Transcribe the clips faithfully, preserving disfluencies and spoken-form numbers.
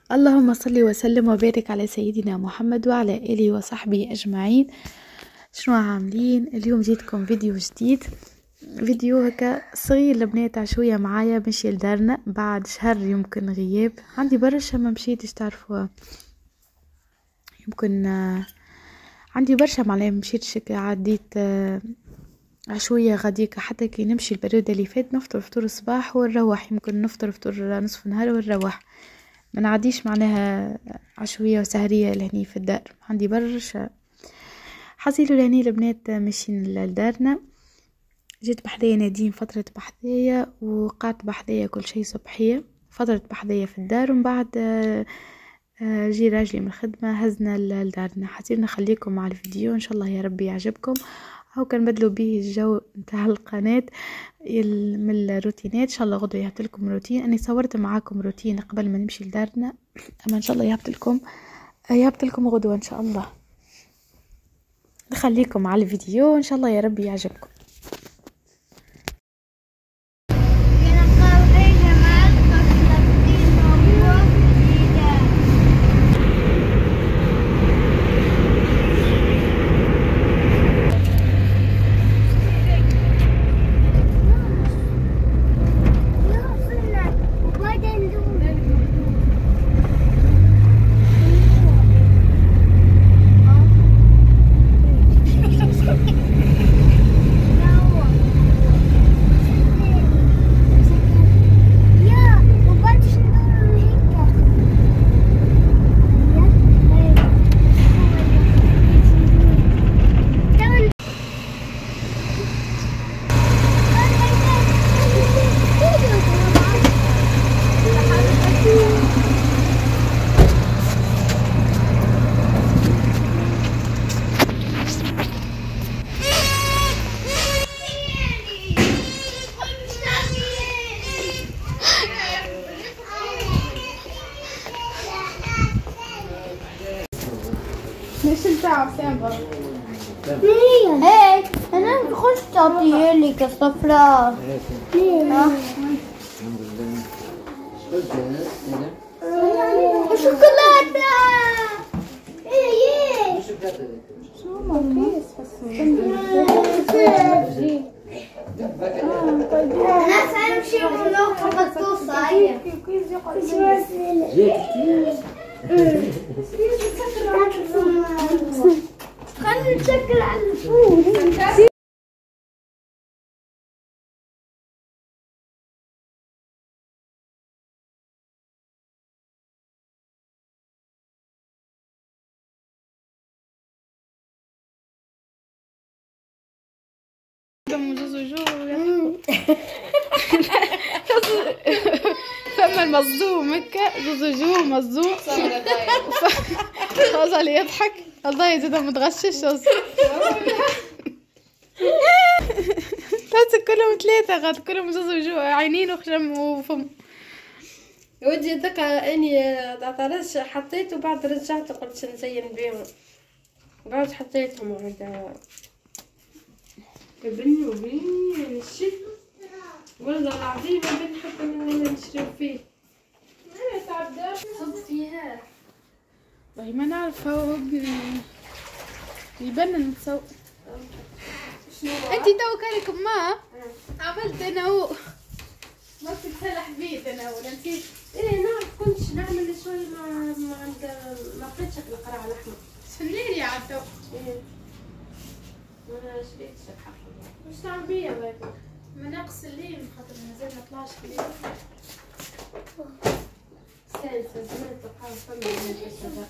اللهم صل وسلم وبارك على سيدنا محمد وعلى آله وصحبه أجمعين. شنو عاملين؟ اليوم جيتكم فيديو جديد، فيديو هكا صغير لبنات عشوية معايا مشي لدارنا بعد شهر يمكن غياب. عندي برشا ما مشيتش تعرفوها، يمكن عندي برشا معناها مشيتش، عديت عشوية غاديكا حتى كي نمشي البريود اللي فات نفطر فطور الصباح ونروح، يمكن نفطر فطور نصف نهار ونروح، ما نعديش معناها عشوية وسهرية لهني في الدار. عندي برشا حصيلو لهني البنات ماشيين لدارنا. جيت بحذايا نادين فترة بحذايا وقعدت بحذايا كل شيء صبحية، فترة بحذايا في الدار، ومن بعد جي راجلي من الخدمة هزنا لدارنا. حسيت نخليكم مع الفيديو ان شاء الله يا ربي يعجبكم، هاو كان بدلوا به الجو نتاع القناة من الروتينات. ان شاء الله غدوة يهبط لكم روتين، اني صورت معاكم روتين قبل ما نمشي لدارنا، اما ان شاء الله يهبط لكم يهبط لكم غدوة ان شاء الله. نخليكم على الفيديو ان شاء الله يا ربي يعجبكم. مش التعب سامبر هيك انا بخش تعطيه لي كالصفراء شوكولاته. ايه شو ما كيس انا سامشي ونوقف بطوسه. هي خلي نشكل على الفول. فما المصدوم هكا زوز وجوه مصدوم فضل يضحك الله يزيد متغشش تحس كلهم ثلاثة غاد كلهم زوز وجوه، عينين وخشم وفم. ودي ذاك اني عطرش حطيت وبعد رجعت قلت نزين بيهم بعد حطيتهم وعند بني وبني الشيء والله العظيم بنحب نشرب فيه. انا تعبدار صب فيها والله ما نعرف، هو يبنن نتصور. انتي تو كانكم ما عملت انا و ما تتسلح بيت انا ولا نسيت. ايه نعرف كنتش نعمل شوي مع مع عند ما لقيتش القرع الاحمر سنيري عاد تو. ايه ما شريتش الحق مش تعمل بيا باكل ما ناقص الليل خاطر مازال ما طلعش الليل. سالسة زمان تبقى فما من الشباب.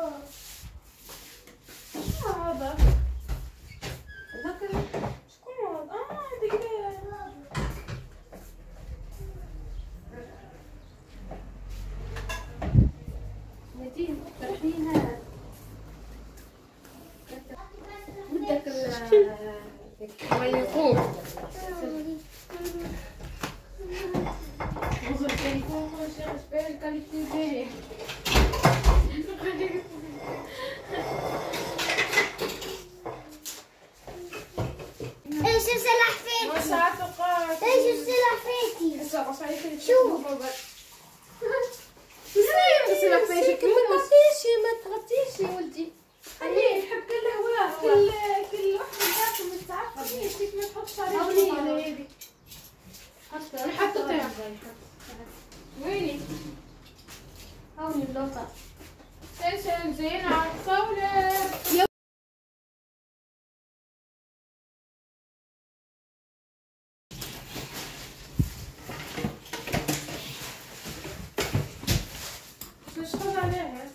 شو هذا؟ هذاك شكون هذا؟ اه دقيقة نادين ترحيها بدك ال يقوم وصل التليفون شغل بالك قال لي ايش السلحفاتي؟ ايش السلحفاتي؟ شو؟ اللوطة. عشان زين على الصولة. تشتغل عليها.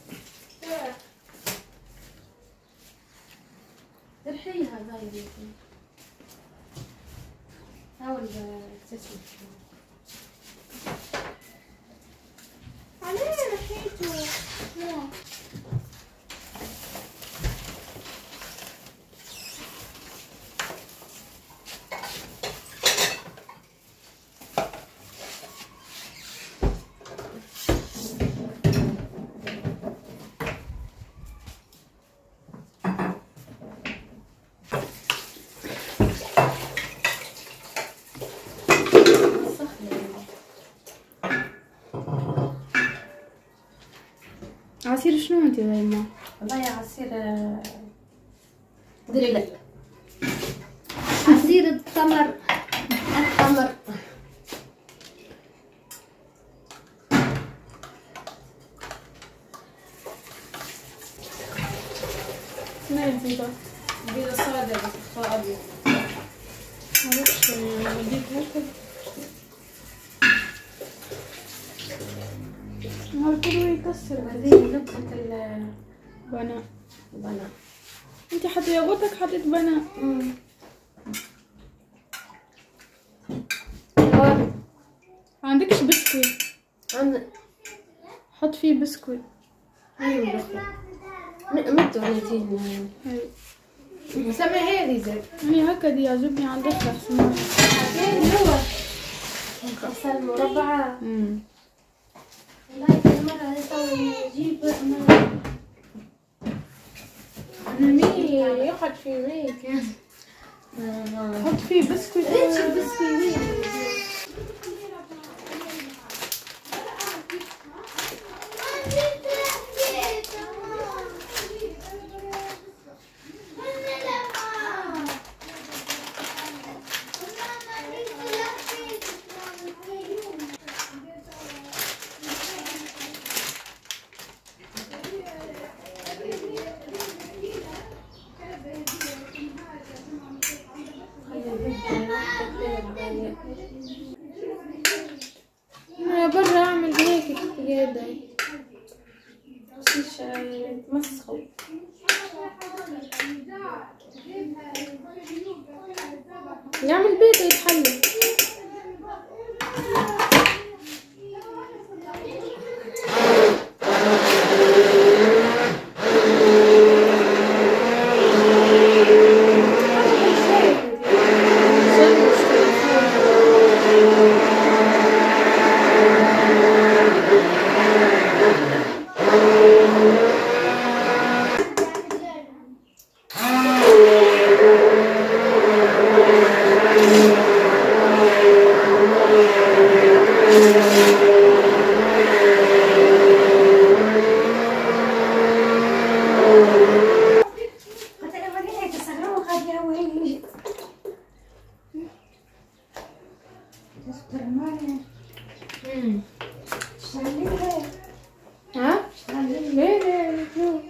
ترحيها زي حاول تسمع عليه ريحته. عصير شنو انت زينا؟ والله يا عصير دلة، عصير التمر. التمر. ما البيضة؟ بيضة صادة بس اخفاء ابيض. معرفش وديك هكا. هذا كله يكسر. وريني نكهة ال بنا. بنا. انت حتى ياغوتك حطيت بنا. عندكش بسكوي؟ عند حط فيه بسكوي. هاي الأخرى. مدوا نتين. مسمى هذي زي. يعني هكا دي يعجبني عند الأخرى أحسن. هذي هو. خاصة مربعة. امم. والله كل مرة نجيب مرة. مي يقعد في مي كان. حط فيه بسكوي. ريتش البسكويت. أنا برا أعمل هيك قاعدة. مش يتمسخوا. يعمل بيضة يتحلل. ها؟ ليه ليه شو؟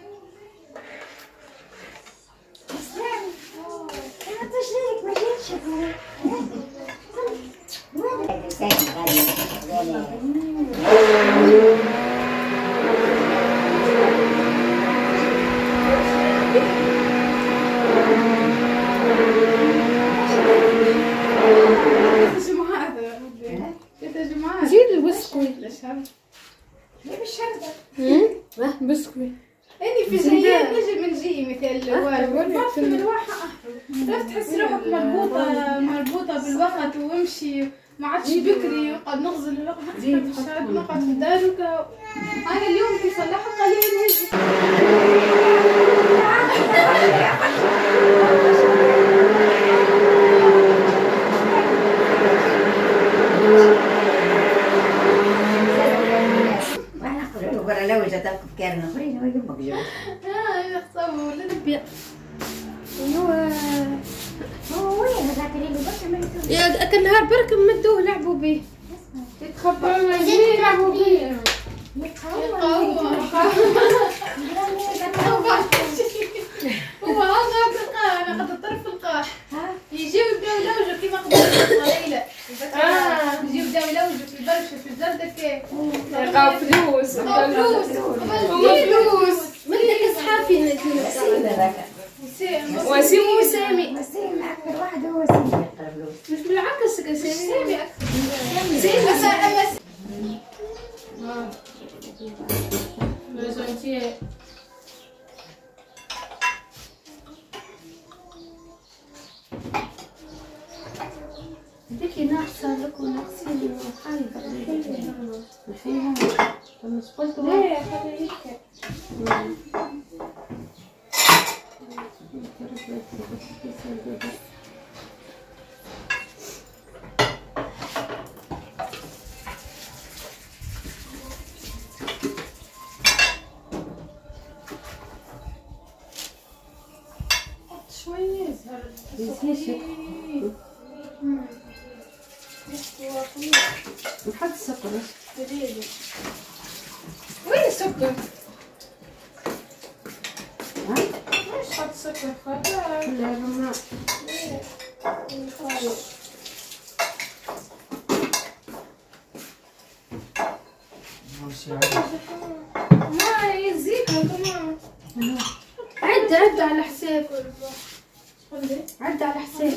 زيد البسكويت. بسكويت. اني في جايين نجي من جي مثل الوالد في الواحة لا تحس روحك مربوطة مربوطة بالوقت وامشي ما عادش بكري وقعد نغزل الوقت نقعد في دارك. انا اليوم في صلاحة قليل هيك لو جاتك بكارنا فرينا وين بقجو اه يا خصابة ولا نبيع ايوه هو وين هذاك اللي بس عملته يا اكل نهار برك مدوه لعبوا به يتخبروا ما يجي يلعبوا بيه يتخوف وما فلوس وما فلوس وما فلوس بدك اصحابي نجيب وسيم وسامي وسيم اكثر واحد هو وسيم يقرب له. مش بالعكس سامي اكثر سامي اما ديكي ناقصة لكم ناقصين حاجة فيها مش قلت ليه خلي هيك شوية يزهر نحط السكر وين السكر؟ ها؟ ليش حط سكر خلاص؟ لا ما ما يزيدها كمان عد عد على حساب خلي عد على حساب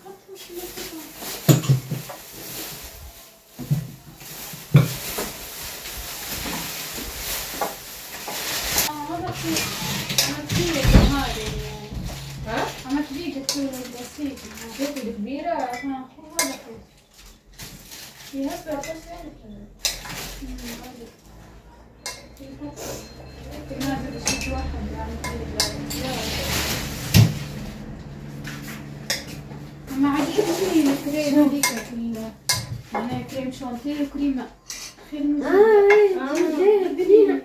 عملت فيديو بسيط فيديو كبيرة هذا يهبط بس أما عجبني الكريم هذيك معناها كريم شانتيه وكريمة خير اه ايه بنينة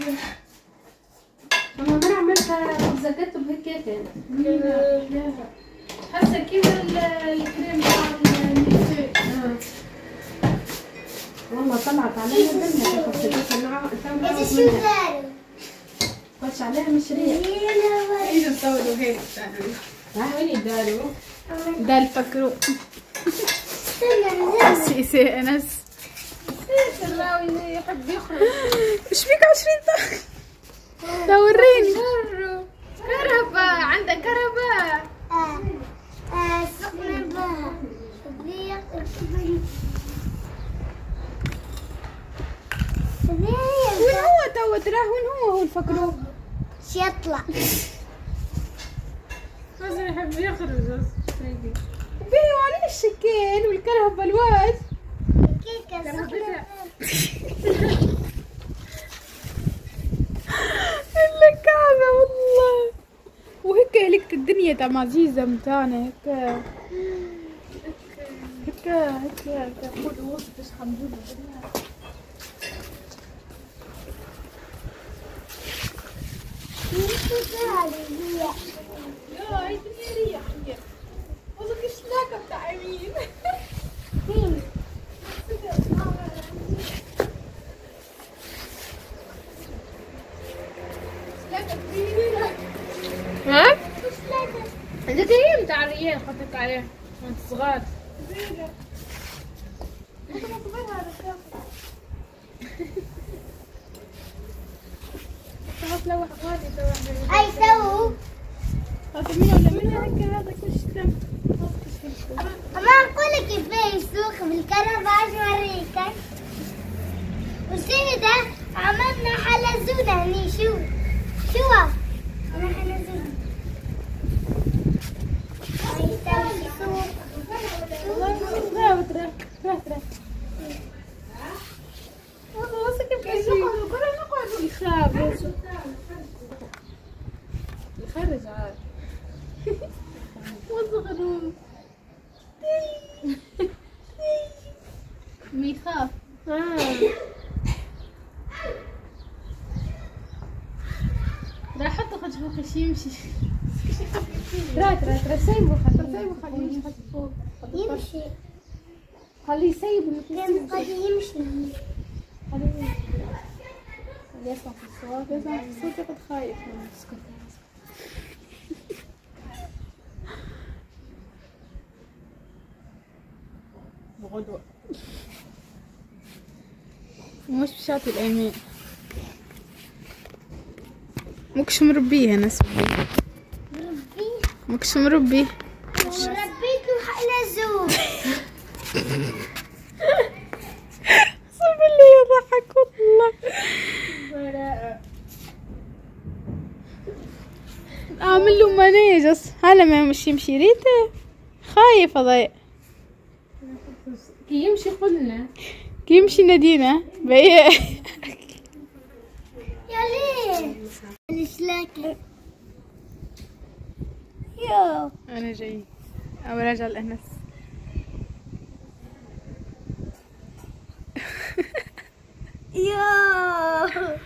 اما مرة عملتها زكت بهيك كان حاسة كيف الكريم تاع النيسوي والله طلعت عليها بنة إذا شو داروا؟ قلتش عليها مشريع ايش نسوي هيك ها وين يداروا ده الفكرو استنى سيسي انس سلاوي يحب يخرج ايش فيك عشرين طاقة؟ دوريني. كهرباء عندك كهرباء آه آه سخنة بها صديق وين هو تو تراه وين هو هو الفكرو؟ شو يطلع؟ بس يحب يخرج بيه وعليه الشكل والكرهبة الواد. كيكة سخنة إلا كعبة والله. وهيك هلكت الدنيا تاع عزيزة متاعنا هيك هيك هيك هيك خذ وسط ايش حنجيب الدنيا. يا هاي الدنيا ريح هي. والله كيف سلاكة بتاع يمين. ها؟ عندك هي متاع الريال حطيت عليها وانت صغار خلاص لوح غادي توح أي سووا؟ هذا منو ولا منو هيك هذا كل شيء. أما أقول لك كيف يسوق بالكهرباء عشان أوريك. والسنة ده عملنا حلزونة هني شو شو أنا حلزونة أي سوي يسوق لا بترى ترى ترى. والله كيف كيسوقوا كلنا نقعد يخاف يخرج عاد. وصغروا بيخاف راح احطه خد فوق شي يمشي ترى ترى ترى سيبه خليه سيبه خليه يمشي فوق. يمشي خليه يسيب كان قد يمشي خليه خليه يسمع في الصوت يسمع في الصوت يقعد خايف. اسكت غدوة مش الشاطئ الأيمن مكش مربيه ناس مربيه مكش مربيه ربيته حلزون. صب اللي يضحك والله. اعمل له مناجس هلا ما يمشي يمشي ريته خايف ضايق كي يمشي قلنا كي يمشي نادينا بي. يا ليه ليش لك يو انا جاي او راجع الانس. يو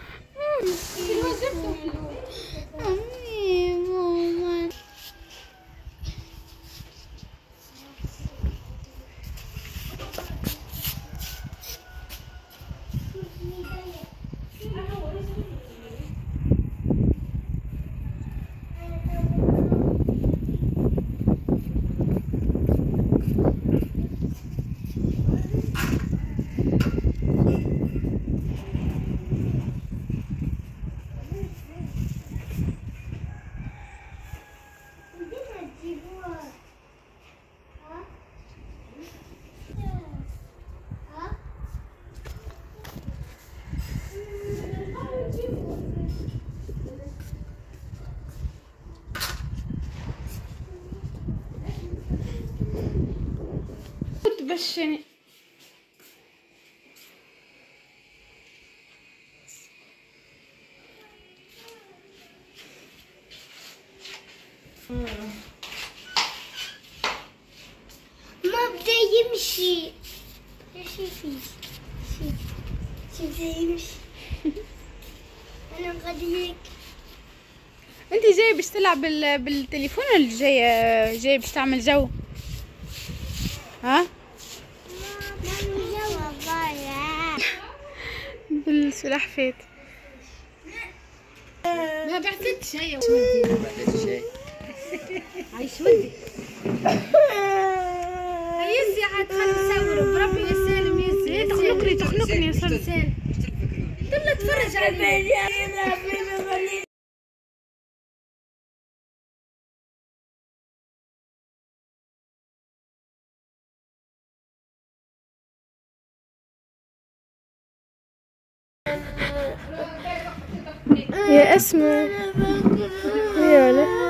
تبشني ما بدا يمشي. شوفي شوفي شوفي يمشي. انا مغديك. انت جاي باش تلعب بال... بالتليفون ولا جاي جاي باش تعمل جو؟ ها بالسلحفاة ما بعثتش هي ما بعثتش شيء. عايش ولدي يزي عاد خلي نصوروا بربي يا سالم يزي تخنقني تخنقني يا سلسال. دلنا تفرج عليه. يا اسماء يا ولا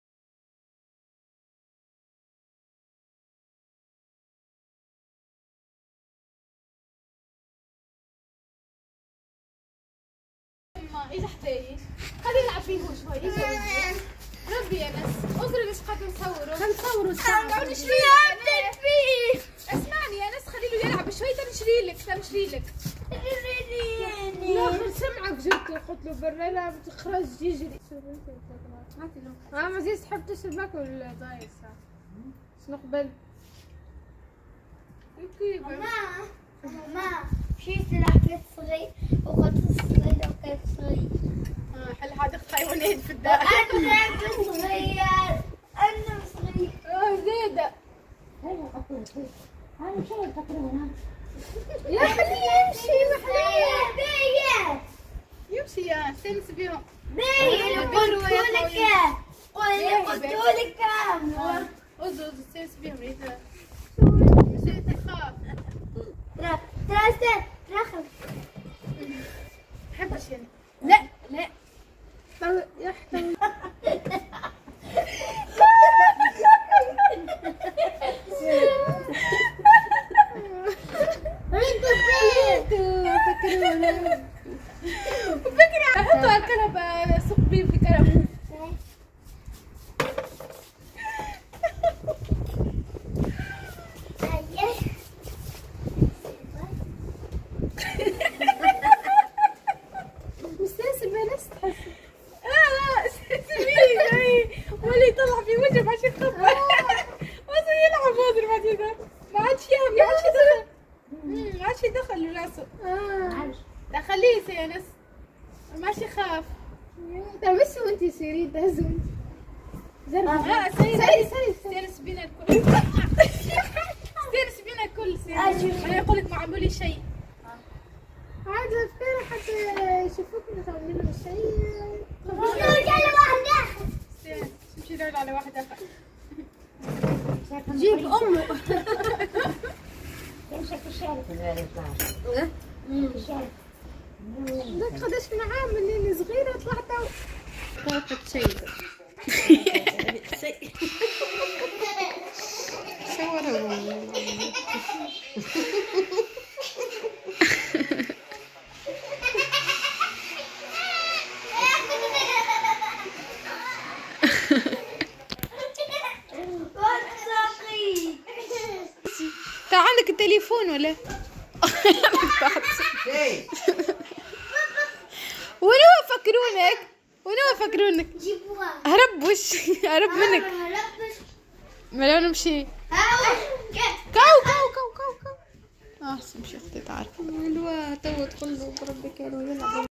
اجا حدايا خليه يلعب فيه شوي. اجا ربي يا ناس اصبري باش خاطر نصوروا خلينا نصوروا الساعة. نشري لك فيه. اسمعني يا ناس خلي له يلعب شوي تنشري لك تنشري لك. ناخذ سمعك جبته قلت له برا لا بتخرج يجري. ها ما زي تحب تشرب ماكل ولا ضايع الساعة شنو قبل؟ كيف؟ ماما ماما مشيت لعبت صغير وقلت صغير وكيف صغير. حل حديقة حيوانات في الدار. أنا صغير أنا صغير. اه زيادة. يا خليه يمشي محلية. يمشي يا استانس بيهم. باين قلت لك قلت لك اوزو اوزو استانس بيهم ريتا. مشيت تخاف. ترى ترى ترى تحبش يعني. لا لا يحتوي. فكرة حطوا على الكنبة سوق بيه في الكنبة. مستانسة بها ناس تحس. لا لا سيبيه ولا يطلع في وجهه ما عادش يخبر. وصل يلعب هذا بعد ما عادش يا ما عادش يدخل. ما عادش يدخل راسه. لا خليه يا ناس ما عادش يخاف. طيب بس وانتي سيري تهزوا انت. لا سيري سيري سيري استانس بينا الكل. استانس بينا الكل سيري. انا يقول لك ما عملوا لي شيء. عاد الفيرة حتى يشوفوكنا تعملوا لهم الشيء. نرجع لواحدة. نمشي ندور على واحدة. جيب أمه. تمشي في الشارع. لك خدش من عام منين صغيرة طلعت طاقة شيء. صوروا. تا عندك التليفون ولا؟ ونو فكرونك؟ ونو فكرونك؟ جيبوها. هرب وش؟ هرب منك. هربش. ما لو نمشي. كاو كاو كاو كاو كاو. اه مش اختي تعرف. الوا تو تقول له بربي كانوا يلعبوا.